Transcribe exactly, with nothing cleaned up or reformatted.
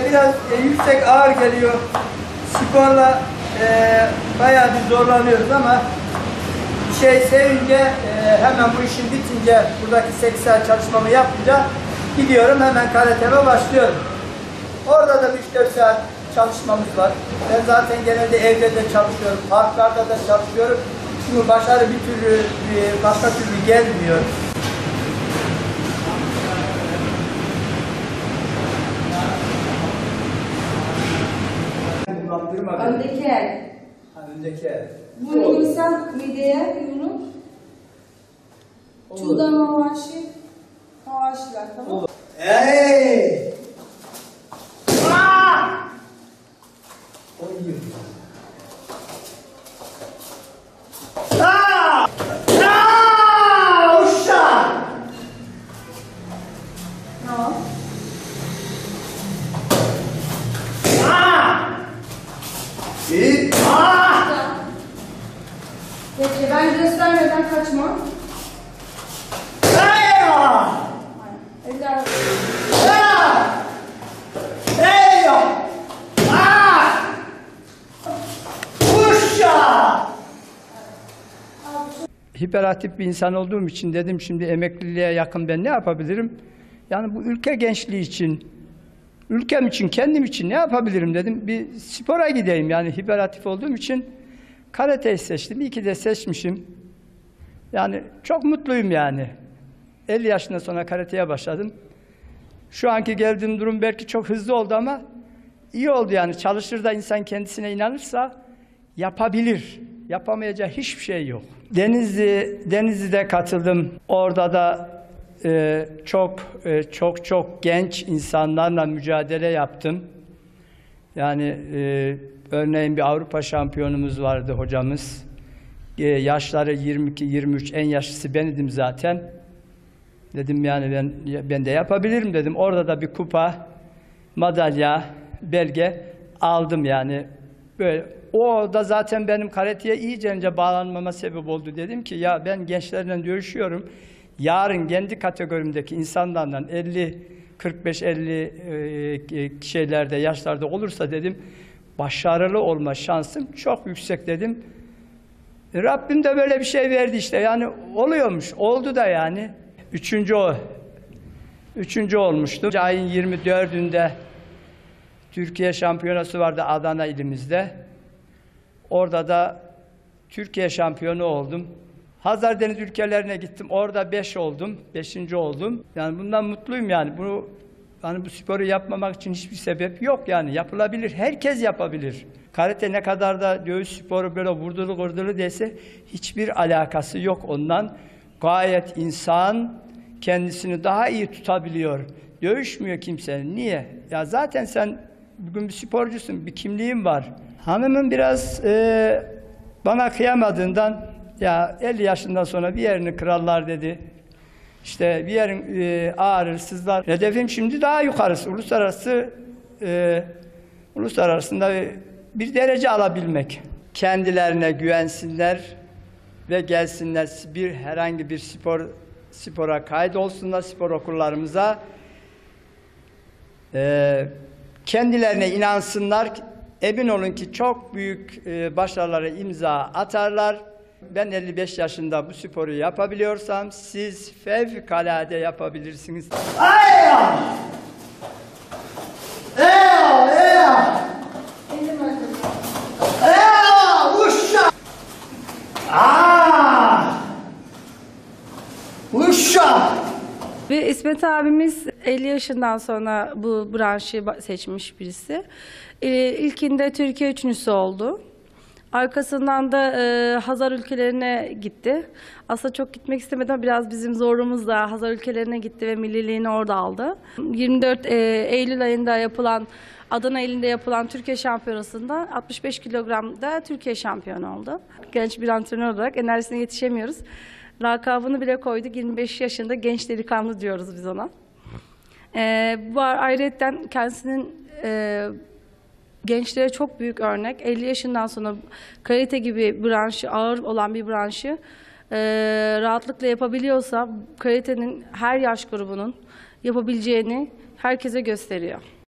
biraz e, yüksek, ağır geliyor. Sporla e, bayağı bir zorlanıyoruz ama bir şey sevince e, hemen bu işin bitince, buradaki sekiz saat çalışmamı yapınca gidiyorum, hemen karateme başlıyorum. Orada da üç dört saat çalışmamız var. Ben zaten genelde evde de çalışıyorum, parklarda da çalışıyorum. Çünkü başarı bir türlü, bir başka türlü gelmiyor. Öndeki el. Ha, öndeki el. Bunu insan mideye yumruk. Çuğda mavaşı. Mavaşlar, tamam. Hey! Aa! O iyi. Aa! Aa! Uşak! Tamam. Aa! İyi. Aa! Peki ben göstermeden kaçma. Hey! Eller. Hiperaktif bir insan olduğum için dedim şimdi emekliliğe yakın ben ne yapabilirim? Yani bu ülke gençliği için, ülkem için, kendim için ne yapabilirim dedim. Bir spora gideyim, yani hiperaktif olduğum için karateyi seçtim. İyi ki de seçmişim. Yani çok mutluyum yani. elli yaşından sonra karateye başladım. Şu anki geldiğim durum belki çok hızlı oldu ama iyi oldu yani. Çalışır da insan kendisine inanırsa yapabilir. Yapamayacağı hiçbir şey yok. Denizli, Denizli'de katıldım. Orada da e, çok e, çok çok genç insanlarla mücadele yaptım. Yani e, örneğin bir Avrupa şampiyonumuz vardı hocamız. E, yaşları yirmi iki yirmi üç, en yaşlısı ben idim zaten. Dedim yani ben ben de yapabilirim dedim. Orada da bir kupa, madalya, belge aldım yani. Böyle. O da zaten benim karateye iyice bağlanmama sebep oldu. Dedim ki ya ben gençlerle görüşüyorum. Yarın kendi kategorimdeki insanlarla elli, kırk beş elli e, şeylerde, yaşlarda olursa dedim başarılı olma şansım çok yüksek dedim. E, Rabbim de böyle bir şey verdi işte. Yani oluyormuş. Oldu da yani. Üçüncü o. Üçüncü olmuştum. Ayın yirmi dördünde Türkiye şampiyonası vardı Adana ilimizde. Orada da Türkiye şampiyonu oldum. Hazardeniz ülkelerine gittim. Orada beş oldum. Beşinci oldum. Yani bundan mutluyum yani. Bunu yani bu sporu yapmamak için hiçbir sebep yok yani. Yapılabilir. Herkes yapabilir. Karate ne kadar da dövüş sporu böyle vurdulu kurdulu dese hiçbir alakası yok ondan. Gayet insan kendisini daha iyi tutabiliyor. Dövüşmüyor kimse. Niye? Ya zaten sen bugün bir sporcusun. Bir kimliğin var. Hanımın biraz e, bana kıyamadığından ya elli yaşından sonra bir yerini kırarlar dedi. İşte bir yerin e, ağrır, sızlar. Hedefim şimdi daha yukarısı. Uluslararası e, uluslararasında bir derece alabilmek. Kendilerine güvensinler ve gelsinler bir herhangi bir spor spora kaydolsunlar, spor okullarımıza. E, kendilerine inansınlar. Emin olun ki çok büyük e, başarılara imza atarlar. Ben elli beş yaşında bu sporu yapabiliyorsam siz fevkalade yapabilirsiniz. Ay! Eyo, eyo! Eyo, uşa! Aa! Uşa! Ve İsmet abimiz elli yaşından sonra bu branşı seçmiş birisi. Ee, ilkinde Türkiye üçüncüsü oldu. Arkasından da e, Hazar ülkelerine gitti. Aslında çok gitmek istemedi ama biraz bizim zorluğumuzla Hazar ülkelerine gitti ve milliliğini orada aldı. yirmi dört e, Eylül ayında yapılan, Adana ilinde yapılan Türkiye şampiyonasında altmış beş kilogramda Türkiye şampiyonu oldu. Genç bir antrenör olarak enerjisine yetişemiyoruz. Lakabını bile koyduk. yirmi beş yaşında genç delikanlı diyoruz biz ona. E, bu ayrıyetten kendisinin e, gençlere çok büyük örnek. elli yaşından sonra karate gibi branşı, ağır olan bir branşı e, rahatlıkla yapabiliyorsa karatenin her yaş grubunun yapabileceğini herkese gösteriyor.